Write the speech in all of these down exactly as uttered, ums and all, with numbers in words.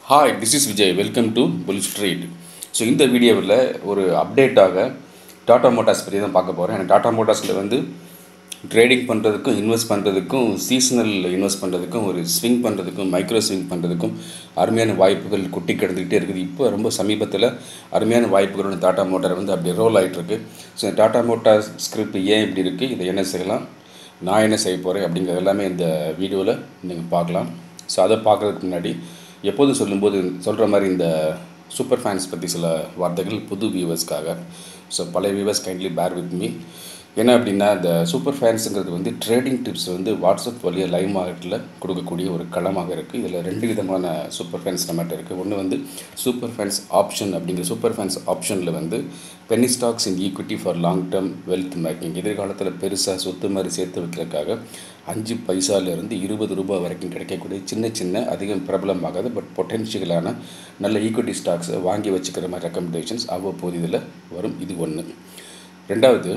Hi, this is Vijay. Welcome to bullsStreet. So இந்த வீடியோவில் ஒரு அப்டேட்டாக டாடா மோட்டார்ஸ் பற்றி தான் பார்க்க போகிறேன். எனக்கு டாடா மோட்டார்ஸில் வந்து ட்ரேடிங் பண்ணுறதுக்கும் இன்வெஸ்ட் பண்ணுறதுக்கும் சீசனல் இன்வெஸ்ட் பண்ணுறதுக்கும் ஒரு ஸ்விங் பண்ணுறதுக்கும் மைக்ரோ ஸ்விங் பண்ணுறதுக்கும் அருமையான வாய்ப்புகள் குட்டி கிடந்துக்கிட்டே இருக்குது. இப்போ ரொம்ப சமீபத்தில் அருமையான வாய்ப்புகளோட டாடா மோட்டார் வந்து அப்படி ரோல் ஆகிட்டுருக்கு. ஸோ டாடா மோட்டார்ஸ் ஸ்கிரிப்ட் ஏன் இப்படி இருக்குது, இதை என்ன செய்யலாம், நான் என்ன செய்ய போகிறேன் அப்படிங்கிறது எல்லாமே இந்த வீடியோவில் நீங்கள் பார்க்கலாம். ஸோ அதை பார்க்குறதுக்கு முன்னாடி எப்போதும் சொல்லும்போது சொல்கிற மாதிரி இந்த சூப்பர் ஃபேன்ஸ் பற்றி சில வார்த்தைகள் புது வியூவர்ஸ்க்காக. ஸோ பழைய viewers kindly bear with me. என்ன அப்படின்னா, இந்த சூப்பர் ஃபேன்ஸுங்கிறது வந்து ட்ரேடிங் டிப்ஸ் வந்து வாட்ஸ்அப் வழியாக லைவ் மார்க்கெட்டில் கொடுக்கக்கூடிய ஒரு களமாக இருக்குது. இதில் ரெண்டு விதமான சூப்பர் ஃபேன்ஸ் நம்மகிட்ட இருக்குது. ஒன்று வந்து சூப்பர் ஃபேன்ஸ் ஆப்ஷன் அப்படிங்கிற சூப்பர் ஃபேன்ஸ் ஆப்ஷனில் வந்து penny stocks in equity for long term wealth making, எதிர்காலத்தில் பெருசாக சொத்து மாதிரி சேர்த்து வைக்கிறதுக்காக அஞ்சு பைசாலேருந்து இருபது ரூபாய் வரைக்கும் கிடைக்கக்கூடிய சின்ன சின்ன அதிகம் பிரபலமாகாது பட் பொட்டென்ஷியலான நல்ல ஈக்விட்டி ஸ்டாக்ஸை வாங்கி வச்சுக்கிற மாதிரி ரெக்கமெண்டேஷன்ஸ் அவ்வப்போது இதில் வரும். இது ஒன்று. ரெண்டாவது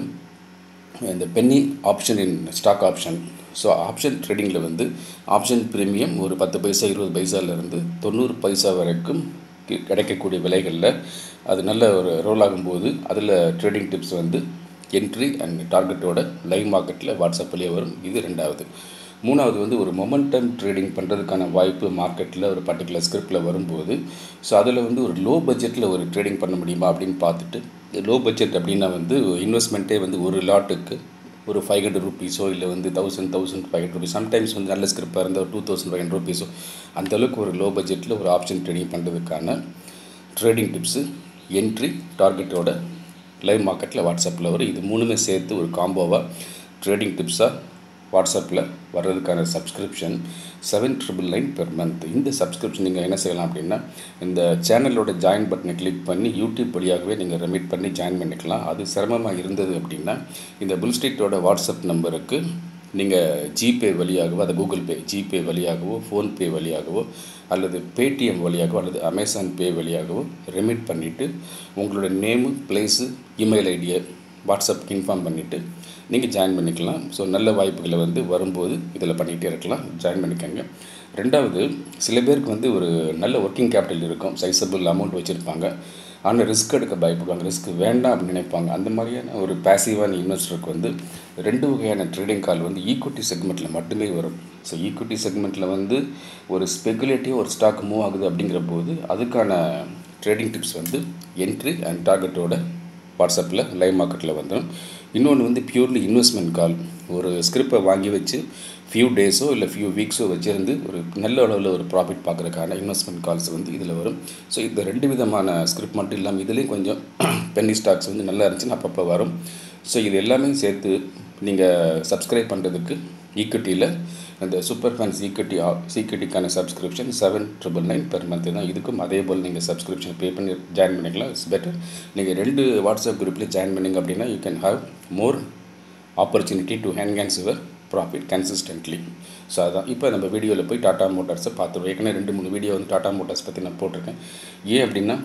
இந்த penny option in stock option. So option ட்ரேடிங்கில் வந்து ஆப்ஷன் ப்ரீமியம் ஒரு பத்து பைசா இருபது பைசாலேருந்து தொண்ணூறு பைசா வரைக்கும் கிடைக்கக்கூடிய விலைகளில் அது நல்ல ஒரு ரோல் ஆகும்போது அதில் ட்ரேடிங் டிப்ஸ் வந்து என்ட்ரி அண்ட் டார்கெட்டோட லைவ் மார்க்கெட்டில் வாட்ஸ்அப்லேயே வரும். இது ரெண்டாவது. மூணாவது வந்து ஒரு மொமெண்டம் ட்ரேடிங் பண்ணுறதுக்கான வாய்ப்பு மார்க்கெட்டில் ஒரு பர்டிகுலர் ஸ்கிரிப்டில் வரும்போது ஸோ அதில் வந்து ஒரு லோ பட்ஜெட்டில் ஒரு ட்ரேடிங் பண்ண முடியுமா அப்படின்னு பார்த்துட்டு, லோ பட்ஜெட் அப்படின்னா வந்து இன்வெஸ்ட்மெண்ட்டே வந்து ஒரு லாட்டுக்கு ஒரு ஃபைவ் ஹண்ட்ரட் ருபீஸோ இல்லை வந்து thousand thousand five hundred rupees, sometimes வந்து நல்ல ஸ்கிரிப்பாக இருந்தால் டூ தௌசண்ட் ஃபைவ் ஹண்ட்ரட் ருபீஸோ அந்தளவுக்கு ஒரு லோ பட்ஜெட்டில் ஒரு ஆப்ஷன் ட்ரேடிங் பண்ணுறதுக்கான ட்ரேடிங் டிப்ஸு என்ட்ரி டார்கெட்டோட லைவ் மார்க்கெட்டில் வாட்ஸ்அப்பில் வரும். இது மூணுமே சேர்த்து ஒரு காம்போவாக ட்ரேடிங் டிப்ஸாக வாட்ஸ்அப்பில் வர்றதுக்கான subscription seven triple nine per month. இந்த சப்ஸ்கிரிப்ஷன் நீங்கள் என்ன செய்யலாம் அப்படின்னா, இந்த சேனலோட ஜாயின் பட்டனை கிளிக் பண்ணி யூடியூப் வழியாகவே நீங்கள் ரெமிட் பண்ணி ஜாயின் பண்ணிக்கலாம். அது சிரமமாக இருந்தது அப்படின்னா இந்த புல்ஸ்ட்ரீட்டோட வாட்ஸ்அப் நம்பருக்கு நீங்கள் ஜிபே வழியாகவோ, அது கூகுள் பே ஜிபே வழியாகவோ, ஃபோன்பே வழியாகவோ அல்லது பேடிஎம் வழியாகவோ அல்லது அமேசான் பே வழியாகவோ ரெமிட் பண்ணிவிட்டு உங்களோட நேமு, பிளேஸு, இமெயில் ஐடியை வாட்ஸ்அப்புக்கு இன்ஃபார்ம் பண்ணிவிட்டு நீங்கள் ஜாயின் பண்ணிக்கலாம். ஸோ நல்ல வாய்ப்புகளை வந்து வரும்போது இதில் பண்ணிகிட்டே இருக்கலாம். ஜாயின் பண்ணிக்கோங்க. ரெண்டாவது, சில பேருக்கு வந்து ஒரு நல்ல ஒர்க்கிங் கேபிட்டல் இருக்கும், சைஸபிள் அமௌண்ட் வச்சுருப்பாங்க, ஆனால் ரிஸ்க் எடுக்க பயப்படுவாங்க, ரிஸ்க் வேண்டாம் அப்படின்னு நினைப்பாங்க. அந்த மாதிரியான ஒரு பேசிவான இன்வெஸ்டருக்கு வந்து ரெண்டு வகையான ட்ரேடிங் கால் வந்து ஈக்விட்டி செக்மெண்ட்டில் மட்டுமே வரும். ஸோ ஈக்விட்டி செக்மெண்ட்டில் வந்து ஒரு ஸ்பெகுலேட்டிவ் ஒரு ஸ்டாக் மூவ் ஆகுது அப்படிங்கிற போது அதுக்கான ட்ரேடிங் டிப்ஸ் வந்து என்ட்ரி அண்ட் டார்கெட்டோட வாட்ஸ்அப்பில் லைவ் மார்க்கெட்டில் வந்துடும். இன்னொன்று வந்து பியூர்லி இன்வெஸ்ட்மெண்ட் கால். ஒரு ஸ்கிரிப்பை வாங்கி வச்சு ஃபியூ டேஸோ இல்லை ஃபியூ வீக்ஸோ வச்சுருந்து ஒரு நல்ல அளவில் ஒரு ப்ராஃபிட் பார்க்குறதுக்கான இன்வெஸ்ட்மெண்ட் கால்ஸ் வந்து இதில் வரும். ஸோ இந்த ரெண்டு விதமான ஸ்கிரிப்ட் மட்டும் இல்லாமல் இதுலேயும் கொஞ்சம் பென்னி ஸ்டாக்ஸ் வந்து நல்லா இருந்துச்சுன்னா அப்பப்போ வரும். ஸோ இது எல்லாமே சேர்த்து நீங்கள் சப்ஸ்கிரைப் பண்ணுறதுக்கு ஈக்விட்டியில் அந்த சூப்பர் ஃபேன்ஸ் ஈக்விட்டி ஈக்விட்டிக்கான subscription seven triple nine per month தான். இதுக்கும் அதே போல் நீங்கள் சப்ஸ்கிரிப்ஷன் பே பண்ணி ஜாயின் பண்ணிக்கலாம். It's better. நீங்கள் ரெண்டு வாட்ஸ்அப் குரூப்லேயே ஜாயின் பண்ணிங்க அப்படின்னா you can have more opportunity to enhance your profit consistently. So அதான் இப்போ நம்ம வீடியோவில் போய் டாடா மோட்டார்ஸை பார்த்துருவோம். ஏற்கனவே ரெண்டு மூணு வீடியோ வந்து டாடா மோட்டார்ஸ் பற்றி நான் போட்டிருக்கேன். ஏன் அப்படின்னா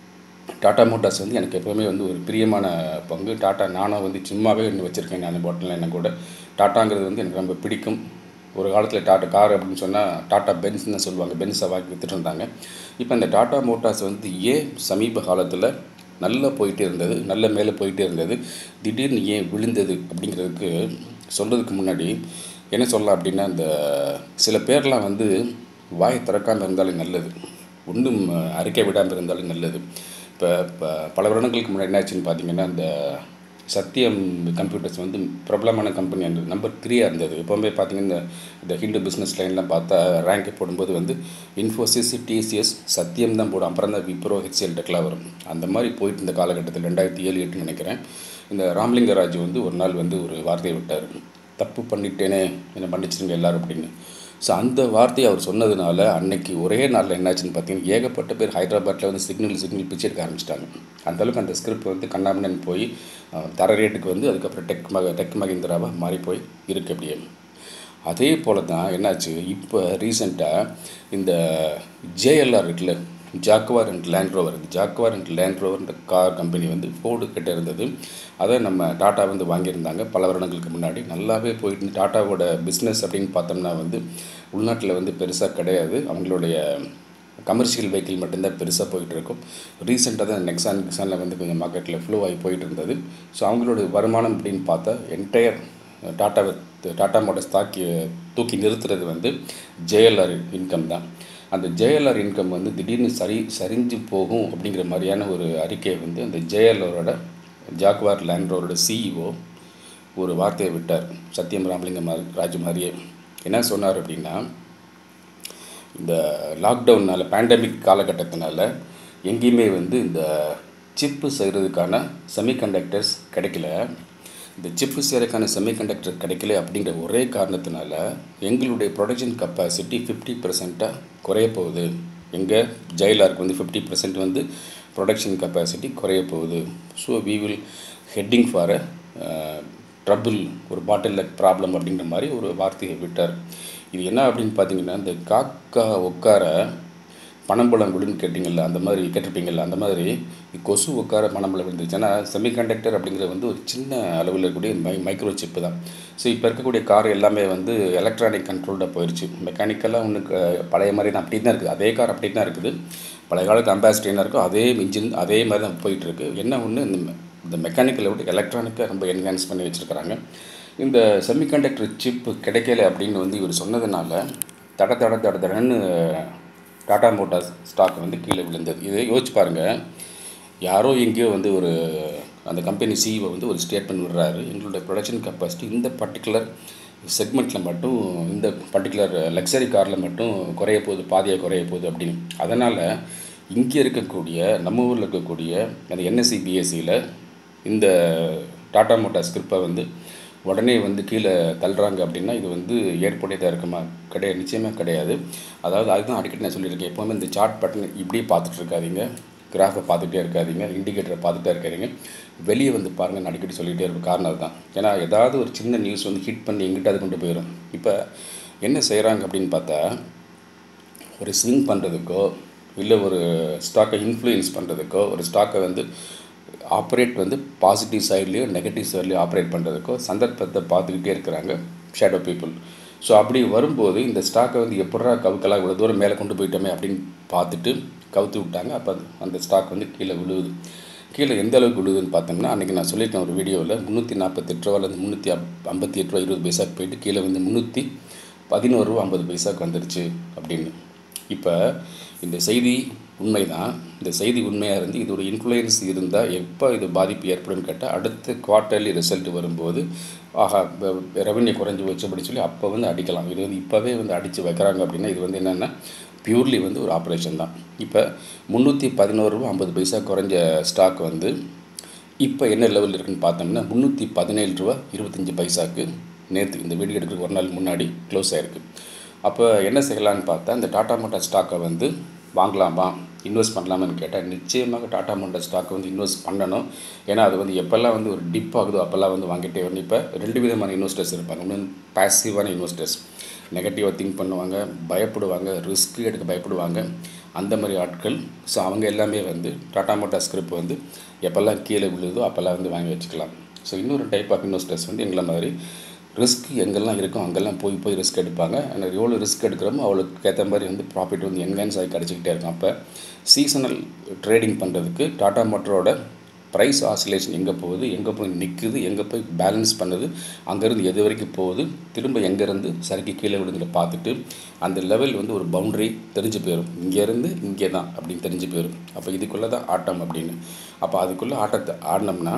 டாடா மோட்டார்ஸ் வந்து எனக்கு எப்போவுமே வந்து ஒரு பிரியமான பங்கு. டாட்டா நானும் வந்து சும்மாவே ஒன்று வச்சுருக்கேன். நான் பாட்டில் என்ன கூட டாட்டாங்கிறது வந்து எனக்கு ரொம்ப பிடிக்கும். ஒரு காலத்தில் டாட்டா கார் அப்படின்னு சொன்னால் டாட்டா பென்ஸ்ன்னு சொல்லுவாங்க, பென்ஸை வாங்கி விற்றுட்டு இருந்தாங்க. இப்போ இந்த டாடா மோட்டார்ஸ் வந்து ஏன் சமீப காலத்தில் நல்லா போயிட்டே இருந்தது, நல்ல மேலே போயிட்டே இருந்தது, திடீர்னு ஏன் விழுந்தது அப்படிங்கிறதுக்கு சொல்கிறதுக்கு முன்னாடி என்ன சொல்லலாம் அப்படின்னா, இந்த சில பேர்லாம் வந்து வாயை திறக்காமல் இருந்தாலும் நல்லது, ஒன்றும் அறிக்கை விடாமல் இருந்தாலும் நல்லது. இப்போ இப்போ பல வருடங்களுக்கு முன்னாடி என்னாச்சுன்னு பார்த்தீங்கன்னா, இந்த சத்தியம் கம்ப்யூட்டர்ஸ் வந்து பிரபலமான கம்பெனி அந்த நம்பர் த்ரீயாக இருந்தது. எப்போவுமே பார்த்தீங்கன்னா இந்த ஹிண்டு பிஸ்னஸ் லைன்லாம் பார்த்தா ரேங்க் போடும்போது வந்து இன்ஃபோசிஸ், டிசிஎஸ், சத்தியம் தான் போடும், அப்புறம் தான் விப்ரோ, ஹெச்எல் டெக்லாம் வரும். அந்த மாதிரி போயிட்டு இந்த காலகட்டத்தில் ரெண்டாயிரத்தி ஏழு எட்டுன்னு நினைக்கிறேன், இந்த ராமலிங்கராஜ் வந்து ஒரு நாள் வந்து ஒரு வார்த்தையை விட்டார், தப்பு பண்ணிட்டேனே என்ன பண்ணிச்சிருங்க எல்லோரும் அப்படின்னு. ஸோ அந்த வார்த்தையை அவர் சொன்னதுனால அன்னைக்கு ஒரே நாளில் என்னாச்சுன்னு பார்த்தீங்கன்னா ஏகப்பட்ட பேர் ஹைதராபாத்தில் வந்து சிக்னல் சிக்னல் பிச்சு எடுக்க ஆரம்பிச்சிட்டாங்க. அந்தளவுக்கு அந்த ஸ்கிரிப்ட் வந்து கண்ணாமண்ணன் போய் தர ரேட்டுக்கு வந்து அதுக்கப்புறம் டெக் மக டெக் மகிந்திராவாக மாறி போய் இருக்கு. அப்படியே அதே போல் தான் என்னாச்சு, இப்போ ரீசெண்டாக இந்த ஜேஎல்ஆர் இருக்குல்ல, Jaguar and Land Rover, Jaguar and Land ரோவர்ன்ற கார் கம்பெனி வந்து ஃபோர்டு கிட்ட இருந்தது. அதை நம்ம டாட்டா வந்து வாங்கியிருந்தாங்க பல வருடங்களுக்கு முன்னாடி. நல்லாவே போயிட்டு டாட்டாவோட பிஸ்னஸ் அப்படின்னு பார்த்தோம்னா வந்து உள்நாட்டில் வந்து பெருசாக கிடையாது. அவங்களுடைய கமர்ஷியல் வெஹிக்கிள் மட்டும்தான் பெருசாக போயிட்டு இருக்கும். ரீசெண்டாக தான் நெக்ஸான் கிக்ஸானில் வந்து கொஞ்சம் மார்க்கெட்டில் ஃப்ளோ ஆகி போயிட்டு இருந்தது. ஸோ அவங்களோட வருமானம் அப்படின்னு பார்த்தா என்டையர் டாட்டாவை டாடா மோட்டார்ஸ் தாக்கி தூக்கி நிறுத்துறது வந்து ஜேஎல்ஆர் இன்கம் தான். அந்த ஜேஎல்ஆர் இன்கம் வந்து திடீர்னு சரி சரிஞ்சு போகும் அப்படிங்கிற மாதிரியான ஒரு அறிக்கையை வந்து அந்த ஜேஎல்ஆரோட ஜாக்வார் லேண்ட் ரோவரோட சிஇஓ ஒரு வார்த்தையை விட்டார். சத்யம் ராமலிங்கம் ராஜு மாதிரியே என்ன சொன்னார் அப்படின்னா, இந்த லாக்டவுனால் பேண்டமிக் காலகட்டத்தினால எங்கேயுமே வந்து இந்த சிப்பு செய்கிறதுக்கான செமிகண்டக்டர்ஸ் கிடைக்கல. இந்த சிப்பு செய்கிறதுக்கான செமிகண்டக்டர் கிடைக்கல அப்படிங்கிற ஒரே காரணத்தினால எங்களுடைய ப்ரொடக்ஷன் கெப்பாசிட்டி ஃபிஃப்டி பர்சன்ட்டாக குறைய போகுது. எங்கள் ஜெயலருக்கு வந்து ஃபிஃப்டி பர்சன்ட் வந்து ப்ரொடக்ஷன் கெப்பாசிட்டி குறைய போகுது. So we will heading for a trouble, ஒரு பாட்டில் லெக் ப்ராப்ளம் அப்படிங்கிற மாதிரி ஒரு வார்த்தையை விட்டார். இது என்ன அப்படின்னு பார்த்தீங்கன்னா, இந்த காக்கா உட்கார பனம்பழம் விழுன்னு கேட்டிங்கல்ல, அந்த மாதிரி கேட்டிருப்பீங்கள்ல, அந்த மாதிரி கொசு உட்கார பனம்பழம் விழுந்துச்சு. ஏன்னா செமிகண்டக்டர் அப்படிங்கிறது வந்து ஒரு சின்ன அளவில் இருக்கக்கூடிய மை மைக்ரோ சிப்பு தான். ஸோ இப்போ இருக்கக்கூடிய கார் எல்லாமே வந்து எலக்ட்ரானிக் கண்ட்ரோல்டாக போயிடுச்சு. மெக்கானிக்கலாக ஒன்று பழைய மாதிரி தான் அப்படி தான் இருக்குது. அதே கார் அப்படி தான் இருக்குது. பழைய காலத்து அம்பாசிடர் என்ன இருக்கோ அதே இன்ஜின் அதே மாதிரி தான் போயிட்டுருக்கு. என்ன ஒன்று, இந்த இந்த மெக்கானிக்கலை விட்டு எலக்ட்ரானிக்காக ரொம்ப என்ஹான்ஸ் பண்ணி வச்சுருக்கிறாங்க. இந்த செமிகண்டக்டர் சிப்பு கிடைக்கல அப்படின்னு வந்து இவர் சொன்னதுனால தட தட தட தடன்னு டாடா மோட்டார்ஸ் ஸ்டாக் வந்து கீழே விழுந்தது. இதை யோசிச்சு பாருங்கள். யாரோ எங்கேயோ வந்து ஒரு அந்த கம்பெனி சிஇஓ வந்து ஒரு ஸ்டேட்மெண்ட் விடுறாரு, எங்களுடைய ப்ரொடக்ஷன் கெப்பாசிட்டி இந்த பர்டிகுலர் செக்மெண்ட்டில் மட்டும், இந்த பர்டிகுலர் லக்ஸரி காரில் மட்டும் குறைய போகுது, பாதியாக குறைய போகுது அப்படின்னு. அதனால் இங்கே இருக்கக்கூடிய நம்ம ஊரில் இருக்கக்கூடிய அந்த என்எஸ்சி பிஎஸ்சியில் இந்த டாடா மோட்டார்ஸ் ஸ்கிரிப்பை வந்து உடனே வந்து கீழே தள்ளுறாங்க அப்படின்னா இது வந்து ஏற்புடையதாக இருக்குமா? கிடையாது, நிச்சயமாக கிடையாது. அதாவது அதுதான் அடிக்கடி நான் சொல்லியிருக்கேன், எப்போவுமே இந்த சார்ட் பட்டன் இப்படி பார்த்துட்டு இருக்காதீங்க, கிராஃபை பார்த்துட்டே இருக்காதீங்க, இண்டிகேட்டரை பார்த்துட்டே இருக்காதீங்க, வெளியே வந்து பாருங்கள். நான் அடிக்கடி சொல்லிகிட்டே இருக்க காரணம் அதுதான். ஏன்னா ஏதாவது ஒரு சின்ன நியூஸ் வந்து ஹிட் பண்ணி எங்கிட்ட அது கொண்டு போயிடும். இப்போ என்ன செய்கிறாங்க அப்படின்னு பார்த்தா, ஒரு ஸ்விங் பண்ணுறதுக்கோ இல்லை ஒரு ஸ்டாக்கை இன்ஃப்ளூயன்ஸ் பண்ணுறதுக்கோ, ஒரு ஸ்டாக்கை வந்து ஆப்ரேட் வந்து பாசிட்டிவ் சைட்லேயோ நெகட்டிவ் சைட்லேயோ ஆப்ரேட் பண்ணுறதுக்கோ சந்தர்ப்பத்தை பார்த்துக்கிட்டே இருக்கிறாங்க ஷேடோ பீப்புள். ஸோ அப்படி வரும்போது இந்த ஸ்டாக்கை வந்து எப்படா கவுக்கெல்லாம் இவ்வளோ தூரம் மேலே கொண்டு போயிட்டோமே அப்படின்னு பார்த்துட்டு கவுத்து விட்டாங்க. அப்போ அந்த ஸ்டாக் வந்து கீழே விழுவுது. கீழே எந்த அளவுக்கு விழுவுதுன்னு பார்த்தோம்னா, அன்றைக்கி நான் சொல்லியிருக்கேன் ஒரு வீடியோவில், முந்நூற்றி நாற்பத்தெட்டு ரூபாலேருந்து முந்நூற்றி ஐம்பத்தி எட்டு ரூபா இருபது பைசாக்கு போயிட்டு கீழே வந்து முந்நூற்றி பதினோரு ரூபா ஐம்பது பைசாக்கு வந்துடுச்சு அப்படின்னு. இப்போ இந்த செய்தி உண்மை தான். இந்த செய்தி உண்மையாக இருந்து இதோட இன்ஃப்ளூயன்ஸ் இருந்தால் எப்போ இது பாதிப்பு ஏற்படும் கேட்டால், அடுத்த குவார்ட்டர்லி ரிசல்ட் வரும்போது ஆஹா ரெவன்யூ குறைஞ்சி வச்சு அப்படி சொல்லி அப்போ வந்து அடிக்கலாம். இது வந்து இப்போவே வந்து அடித்து வைக்கிறாங்க அப்படின்னா இது வந்து என்னென்னா பியூர்லி வந்து ஒரு ஆப்ரேஷன் தான். இப்போ முந்நூற்றி பதினோரு ரூபா ஐம்பது பைசா குறைஞ்ச ஸ்டாக் வந்து இப்போ என்ன லெவலில் இருக்குதுன்னு பார்த்தோம்னா முந்நூற்றி பதினேழு ரூபா இருபத்தஞ்சி பைசாக்கு நேற்று இந்த வீடியோ எடுக்கிறதுக்கு ஒரு நாள் முன்னாடி க்ளோஸ் ஆகிருக்கு. அப்போ என்ன செய்யலான்னு பார்த்தா, இந்த டாடா மோட்டார் ஸ்டாக்கை வந்து வாங்கலாமா, இன்வெஸ்ட் பண்ணலாமான்னு கேட்டால் நிச்சயமாக டாடா மோட்டார் ஸ்டாக்கை வந்து இன்வெஸ்ட் பண்ணணும். ஏன்னா அது வந்து எப்போல்லாம் வந்து ஒரு டிப் ஆகுதோ அப்போல்லாம் வந்து வாங்கிட்டே வரணும். இப்போ ரெண்டு விதமான இன்வெஸ்டர்ஸ் இருப்பாங்க. ஒன்று பாசிவான இன்வெஸ்டர்ஸ், நெகட்டிவாக திங்க் பண்ணுவாங்க, பயப்படுவாங்க, ரிஸ்க் எடுக்க பயப்படுவாங்க, அந்த மாதிரி ஆட்கள். ஸோ அவங்க எல்லாமே வந்து டாடா மோட்டார் ஸ்கிரிப் வந்து எப்போல்லாம் கீழே விழுதோ அப்போல்லாம் வந்து வாங்கி வச்சுக்கலாம். ஸோ இன்னொரு டைப் ஆஃப் இன்வெஸ்டர்ஸ் வந்து எங்களை மாதிரி ரிஸ்க் எங்கெல்லாம் இருக்கும் அங்கெல்லாம் போய் போய் ரிஸ்க் எடுப்பாங்க. ஆனால் எவ்வளோ ரிஸ்க் எடுக்கிறோமோ அவளுக்கு ஏற்ற மாதிரி வந்து ப்ராஃபிட் வந்து என்ஹான்ஸ் ஆகி கிடச்சிக்கிட்டே இருக்கும். அப்போ சீசனல் ட்ரேடிங் பண்ணுறதுக்கு டாடா மோட்டரோட ப்ரைஸ் ஆசிலேஷன் எங்கே போகுது, எங்கே போய் நிற்குது, எங்கே போய் பேலன்ஸ் பண்ணுது, அங்கேருந்து எது வரைக்கும் போகுது, திரும்ப எங்கேருந்து சறுக்கி கீழே விழுந்துட்டு பார்த்துட்டு அந்த லெவல் வந்து ஒரு பவுண்ட்ரி தெரிஞ்சு போயிடும். இங்கேருந்து இங்கே தான் அப்படின்னு தெரிஞ்சு போயிடும். அப்போ இதுக்குள்ளே தான் ஆட்டம் அப்படின்னு. அப்போ அதுக்குள்ளே ஆட்டத்தை ஆடினோம்னா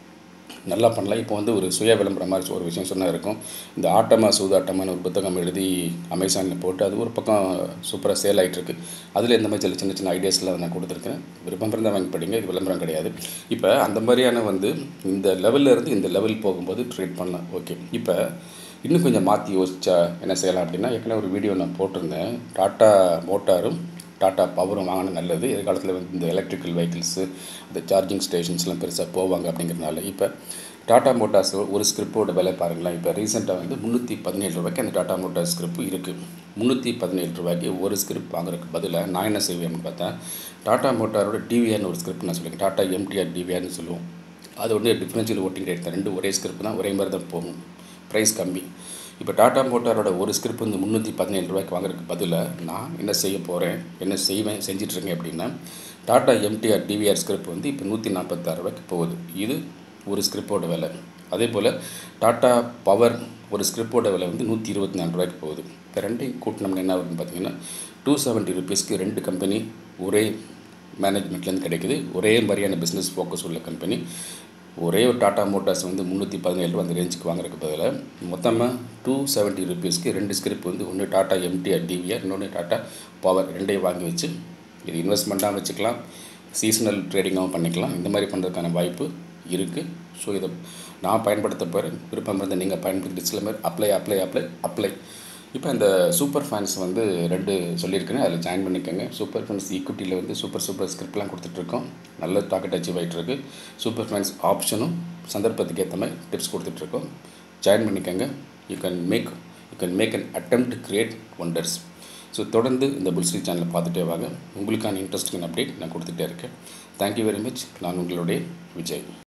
நல்லா பண்ணலாம். இப்போ வந்து ஒரு சுய விளம்பரம் மாதிரி ஒரு விஷயம் சொன்னால் இருக்கும். இந்த ஆட்டமா சூதாட்டமான ஒரு புத்தகம் எழுதி அமேசானில் போட்டு அது ஒரு பக்கம் சூப்பராக சேல் ஆகிட்டுருக்கு. அதில் இந்த மாதிரி சில சின்ன சின்ன ஐடியாஸ்லாம் நான் கொடுத்துருக்கேன். விருப்பம் இருந்தால் வாங்கி படிங்க, இது விளம்பரம் கிடையாது. இப்போ அந்த மாதிரியான வந்து இந்த லெவலில் இருந்து இந்த லெவல் போகும்போது ட்ரேட் பண்ணலாம். ஓகே, இப்போ இன்னும் கொஞ்சம் மாற்றி யோசிச்சா என்ன செய்யலாம் அப்படின்னா, ஏற்கனவே ஒரு வீடியோ நான் போட்டிருந்தேன். டாட்டா மோட்டாரும் டாட்டா பவரும் வாங்கினா நல்லது. எதிர்காலத்தில் வந்து இந்த எலக்ட்ரிக்கல் வெஹிக்கிள்ஸு இந்த சார்ஜிங் ஸ்டேஷன்ஸ்லாம் பெருசாக போவாங்க அப்படிங்கிறதுனால இப்போ டாட்டா மோட்டார்ஸ் ஒரு ஸ்கிரிப்போட விலை பாருங்களேன். இப்போ ரீசெண்டாக வந்து முந்நூற்றி பதினேழு ரூபாய்க்கு அந்த டாட்டா மோட்டார் ஸ்கிரிப்பு இருக்குது. முந்நூற்றி பதினேழு ரூபாய்க்கு ஒரு ஸ்கிரிப் வாங்குறதுக்கு பதிலாக நான் என்ன செய்வேன் அப்படின்னு பார்த்தா, டாட்டா மோட்டாரோட டிவிஆர்னு ஒரு ஸ்கிரிப் நான் சொல்லியிருக்கேன். டாட்டா எம்டிஆர் டிவிஆர்னு சொல்லுவோம். அது வந்து டிஃப்ரென்ஷியல் ஓட்டிங் ரேட் தான். ரெண்டு ஒரே ஸ்கிரிப் தான், ஒரே மாதிரி தான் போகும், ப்ரைஸ் கம்மி. இப்போ டாடா மோட்டாரோட ஒரு ஸ்கிரிப்ட் வந்து முந்நூற்றி பதினேழு ரூபாய்க்கு வாங்குறதுக்கு பதிலாக நான் என்ன செய்ய போகிறேன், என்ன செய்வேன் செஞ்சிட்ருக்கேன் அப்படின்னா, டாடா எம்டிஆர் டிவிஆர் ஸ்கிரிப்ட் வந்து இப்போ நூற்றி நாற்பத்தாறு ரூபாய்க்கு போகுது. இது ஒரு ஸ்கிரிப்போட விலை. அதே போல் டாட்டா பவர் ஒரு ஸ்கிரிப்போட விலை வந்து நூற்றி இருபத்தி நாலு ரூபாய்க்கு போகுது. இப்போ ரெண்டையும் கூட்டினோம்னா என்ன வருதுன்னு பார்த்தீங்கன்னா, டூ செவன்ட்டி ருபீஸ்க்கு ரெண்டு கம்பெனி ஒரே மேனேஜ்மெண்ட்லேருந்து கிடைக்குது. ஒரே மாதிரியான பிஸ்னஸ் ஃபோக்கஸ் உள்ள கம்பெனி. ஒரே ஒரு டாட்டா மோட்டார்ஸ் வந்து முந்நூற்றி பதினேழு ரூபா அந்த ரேஞ்சுக்கு வாங்குறதுக்கு பதிலாக மொத்தமாக டூ செவன்ட்டி ருபீஸ்க்கு ரெண்டு ஸ்கிரிப்ட் வந்து ஒன்று டாட்டா எம்டிஆர் டிவிஆர், இன்னொன்று டாட்டா பவர் ரெண்டையும் வாங்கி வச்சு இது இன்வெஸ்ட்மெண்ட்டாக வச்சுக்கலாம், சீசனல் ட்ரேடிங்காகவும் பண்ணிக்கலாம். இந்த மாதிரி பண்ணுறதுக்கான வாய்ப்பு இருக்குது. ஸோ இதை நான் பயன்படுத்த போகிறேன். விருப்பம் இருந்தால் நீங்கள் பயன்படுத்தி சில மாதிரி அப்ளை அப்ளை அப்ளை அப்ளை இப்போ இந்த சூப்பர் ஃபேன்ஸ் வந்து ரெண்டு சொல்லியிருக்கேன், அதில் ஜாயின் பண்ணிக்கோங்க. சூப்பர் ஃபேன்ஸ் ஈக்விட்டியில் வந்து சூப்பர் சூப்பர் ஸ்கிரிப்ட்லாம் கொடுத்துட்ருக்கோம். நல்ல டார்கெட் அச்சீவ் ஆகிட்டுருக்கு. சூப்பர் ஃபேன்ஸ் ஆப்ஷனும் சந்தர்ப்பத்துக்கு ஏற்ற மாதிரி டிப்ஸ் கொடுத்துட்ருக்கோம். ஜாயின் பண்ணிக்கோங்க. You can make you can make an attempt to create wonders. So தொடர்ந்து இந்த புல்ஸ்ட்ரீட் சேனலை பார்த்துட்டே வாங்க. உங்களுக்கான இன்ட்ரெஸ்டிங் அப்டேட் நான் கொடுத்துட்டே இருக்கேன். Thank you very much. நான் உங்களுடைய விஜய்.